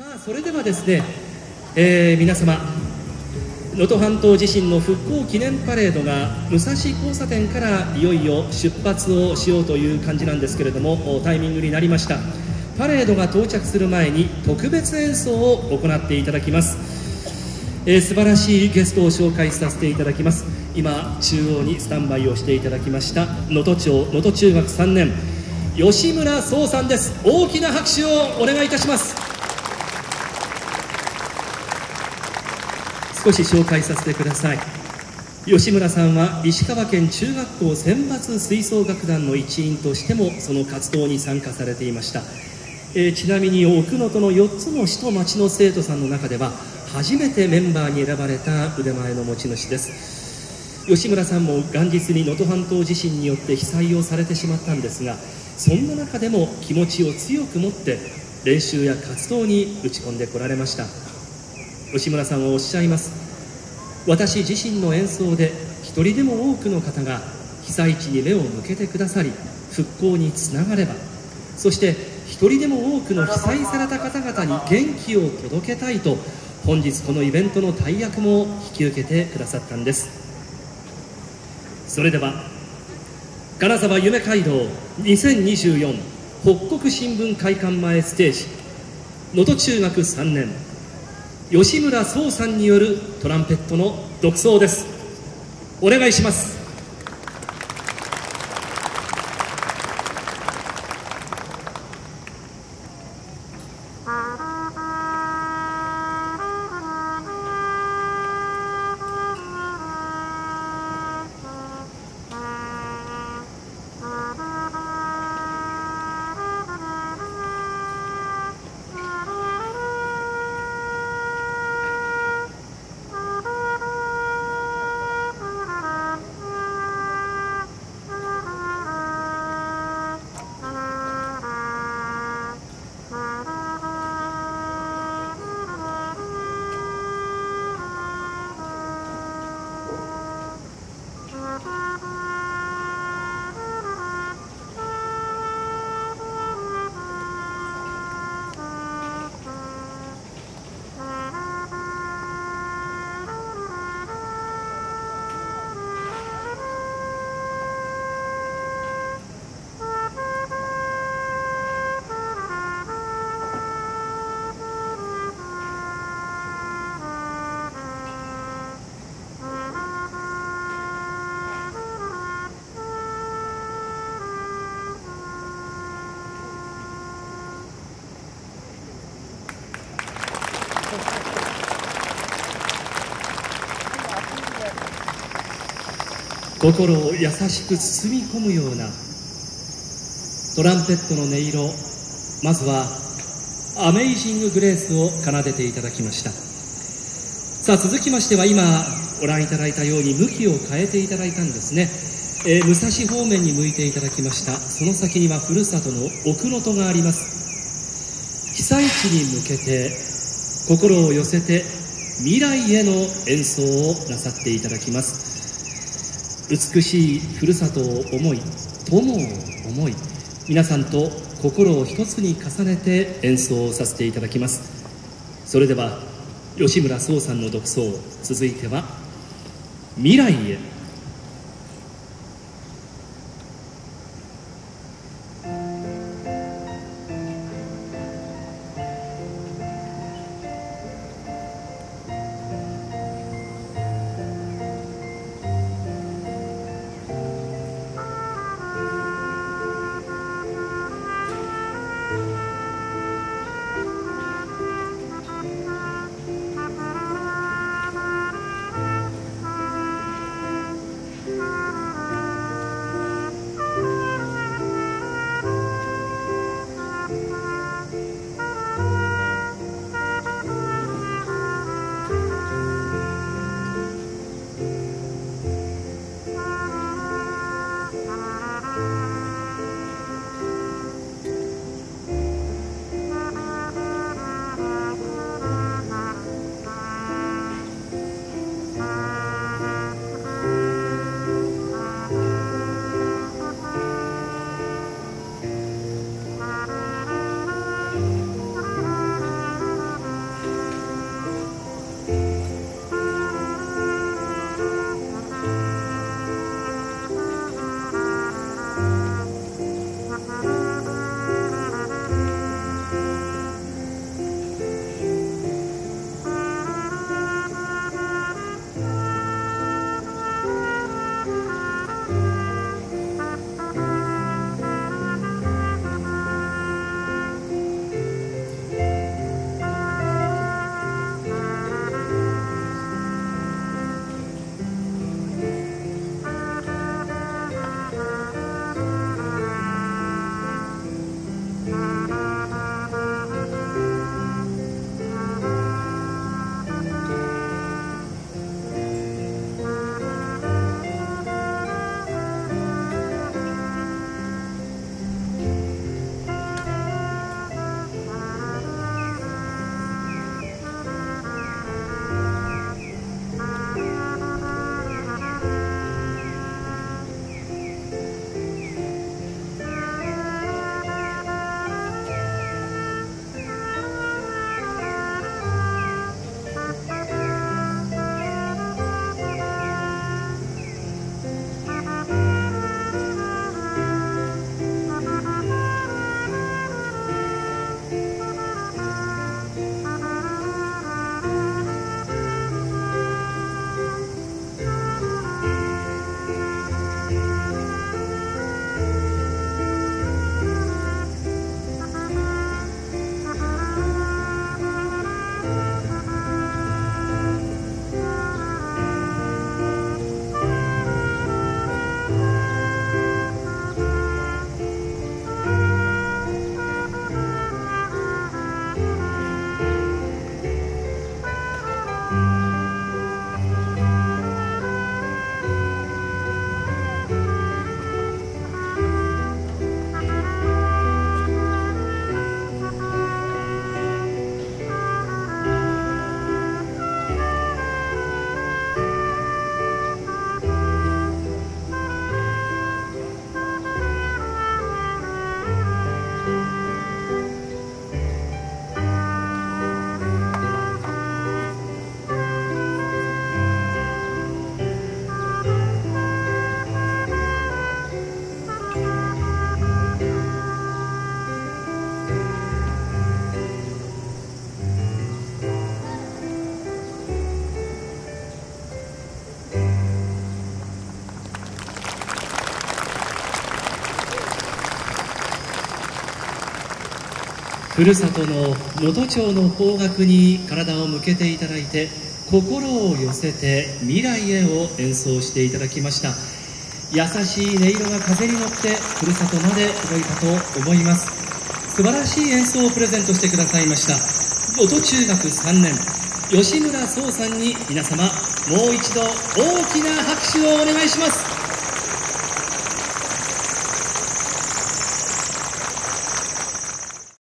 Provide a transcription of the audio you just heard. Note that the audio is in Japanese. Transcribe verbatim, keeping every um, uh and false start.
さあ、それではですね、えー、皆様、能登半島地震の復興記念パレードが武蔵交差点からいよいよ出発をしようという感じなんですけれども、タイミングになりました。パレードが到着する前に特別演奏を行っていただきます。えー、素晴らしいゲストを紹介させていただきます。今中央にスタンバイをしていただきました能登町能登中学さんねん吉村壮さんです。大きな拍手をお願いいたします。少し紹介させてください。吉村さんは石川県中学校選抜吹奏楽団の一員としてもその活動に参加されていました。えー、ちなみに奥能登のよっつの市と町の生徒さんの中では初めてメンバーに選ばれた腕前の持ち主です。吉村さんも元日に能登半島地震によって被災をされてしまったんですが、そんな中でも気持ちを強く持って練習や活動に打ち込んでこられました。吉村さんはおっしゃいます。私自身の演奏で一人でも多くの方が被災地に目を向けてくださり復興につながれば、そして一人でも多くの被災された方々に元気を届けたいと本日このイベントの大役も引き受けてくださったんです。それでは金沢夢街道にせんにじゅうよん北国新聞会館前ステージ、能登中学さんねん吉村壮さんによるトランペットの独奏です。お願いします。心を優しく包み込むようなトランペットの音色、まずはアメイジング・グレースを奏でていただきました。さあ続きましては今ご覧いただいたように向きを変えていただいたんですね。えー、武蔵方面に向いていただきました。その先にはふるさとの奥能登があります。被災地に向けて心を寄せて未来への演奏をなさっていただきます。美しいふるさとを思い、友を思い、皆さんと心を一つに重ねて演奏をさせていただきます。それでは吉村壮さんの独奏、続いては未来へ。 ふるさとの能登町の方角に体を向けていただいて、心を寄せて未来へを演奏していただきました。優しい音色が風に乗ってふるさとまで届いたと思います。素晴らしい演奏をプレゼントしてくださいました能登中学さんねん吉村壮さんに皆様もう一度大きな拍手をお願いします。